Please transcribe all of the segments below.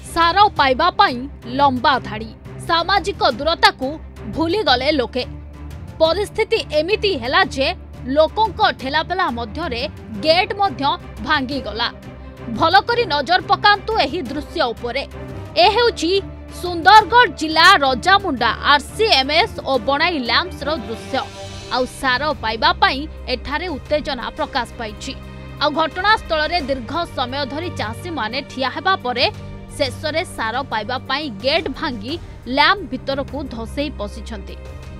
सार पाइबा पाई लंबा धाड़ी सामाजिक दूरता को भूली गले लोके। परिस्थिति एमिति हैला जे लोकों ठेलापेला मध्यरे गेट मध्य भांगी गला। भल करी नजर पकांतु एही दृश्य उपरे। ए हेउची सुंदरगढ़ जिला रजामुंडा आरसीएमएस और बनाई लैंप्स रो दृश्य। आउ सार पाइबा पाई एठारे उत्तेजना प्रकाश पाइछि। आउ घटनास्थल रे दीर्घ समय धरी चाषी माने ठिया हेबा परे शेषरे सार पाइबा पाई गेट भांगी लैंप भितर को धसई पशिछंती।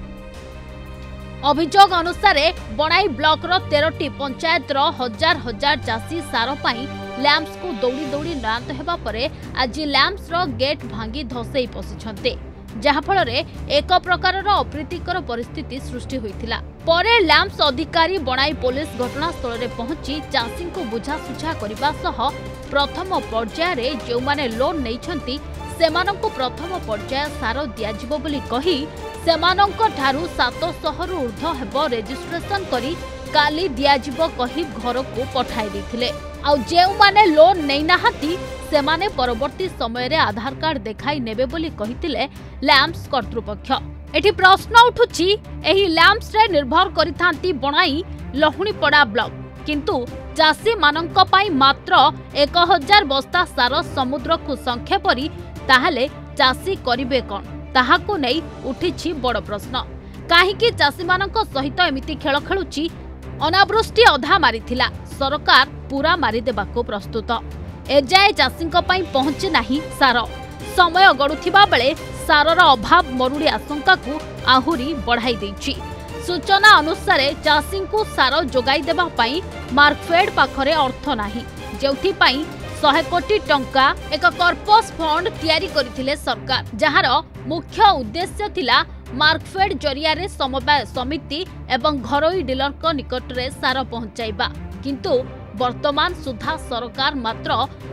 अभियोग अनुसार बनाई ब्लॉक रो 13टी पंचायत रो हजार हजार चाषी सार पाई लैंप्स को दौड़ी दौड़ी नांत हेबा परे आज लैंप्स रो गेट भांगी धसई पशिछंती, जहा फल एक प्रकार अप्रीतिकर परिस्थिति सृष्टि होइथिला। परे लैंप्स अधिकारी बनाई पुलिस घटनास्थल रे पहुंची चाषी को बुझासुझा करबा सह प्रथम पर्याय रे जो माने लोन नैछंती सेमानंको प्रथम पर्याय सार दियाजिबो बोली कही सेमानंको ठारू 700 रु ऊर्ध्व हेबो रेजिस्ट्रेशन करी काली दियाजिबो कही घर को पठाई देथिले। आउ जेउ माने लोन नै नाहाती सेमाने परवर्ती समय रे आधार कार्ड देखाई नेबे बोली कहितिले लैंप्स कर्तृपक्ष। एठी प्रश्न उठुची एही लैंप्स रे निर्भर करिथांती बनाई लहुणीपड़ा ब्लॉक, किंतु चाषी मानंक पाई मात्र 1000 बस्ता सार समुद्र को संख्या परी ताहले चाषी करिबे कोन ताहाको नै उठिछि बड़ प्रश्न। काहेकि चाषी मानंक सहित एमिति खेल खेलुची। अनावृष्टि अधा मारिथिला, सरकार पूरा मारी देबाको प्रस्तुत। एजाए चाषींक पाई पहुंचे नाही सार। समय गडुथिबा बेले सारर अभाव मरुड़ी आशंका को आहुरी बढ़ाई देछि। सूचना अनुसार चाषी को सार जोगाई देबा पाई मार्कफेड पाखरे अर्थ नाही, जेउथि पाई 100 कोटी टंका एक कर्पस फंड तैयारी करथिले सरकार, जहार मुख्य उद्देश्य थिला मार्कफेड जरिया रे समवाय समिति एवं घरोई डीलर को निकट रे सार पहुंचाइबा। किंतु वर्तमान सुधा सरकार मात्र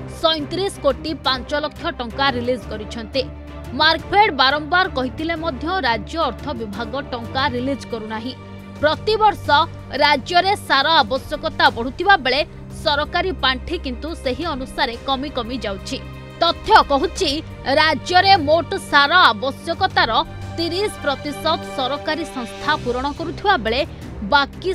37 कोटी 5 लाख टंका रिलीज करिसंते। मार्कफेड बारंबार कहितिले मध्य राज्य अर्थ विभाग टंका रिलीज करूनाही। प्रतिवर्ष राज्य रे सार आवश्यकता बढ़ुतिबा बेले सरकारी पांठी किंतु सही अनुसार कमी कमी जाउछि। तथ्य कहूछि राज्य रे मोट सार आवश्यकतार 30% सरकारी संस्था पूरण करुथिबा बेले बाकी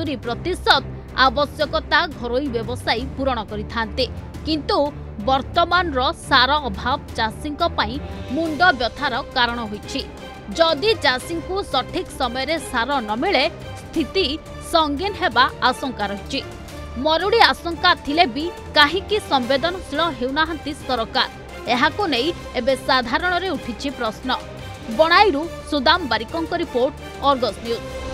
70% आवश्यकता घरोई व्यवसायी पूरण करिथांते। किंतु वर्तमान रो सार अभाव चाषी पई मुंड व्यथार कारण होइछि। जदि चाषी को सठिक समय रे सार न मिले स्थिति संगीन हेबा आशंका रहिछि। मरुड़ी आशंका थिले भी काहेकि संवेदनशील हेउनाहांती सरकार, एहाको नै एबे साधारण रे उठिछि प्रश्न। बनाईरू सुदाम बारिकंक रिपोर्ट, अर्गस न्यूज।